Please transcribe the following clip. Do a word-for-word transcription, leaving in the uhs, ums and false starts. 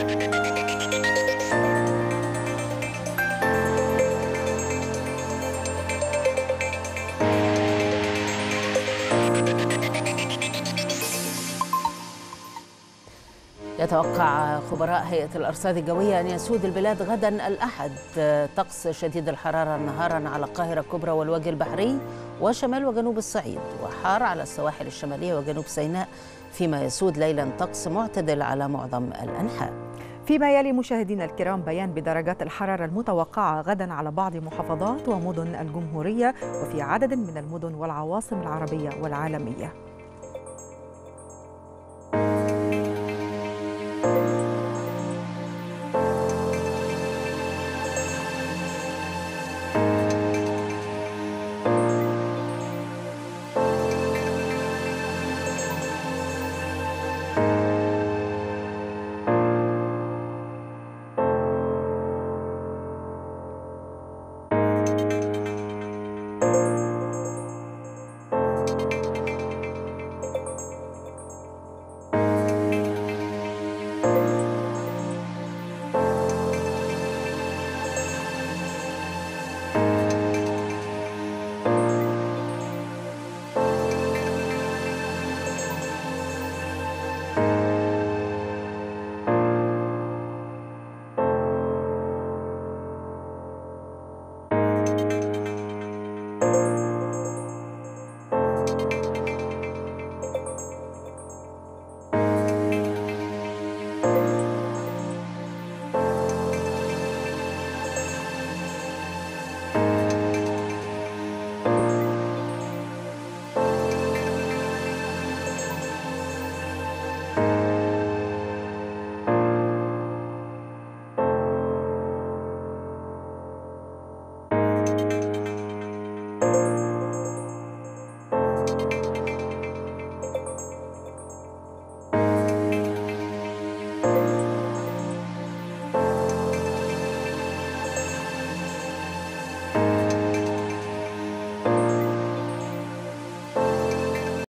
يتوقع خبراء هيئة الأرصاد الجوية أن يسود البلاد غدا الأحد طقس شديد الحرارة نهارا على القاهرة الكبرى والوجه البحري وشمال وجنوب الصعيد، وحار على السواحل الشمالية وجنوب سيناء، فيما يسود ليلا طقس معتدل على معظم الأنحاء. فيما يلي مشاهدينا الكرام بيان بدرجات الحرارة المتوقعة غدا على بعض محافظات ومدن الجمهورية وفي عدد من المدن والعواصم العربية والعالمية.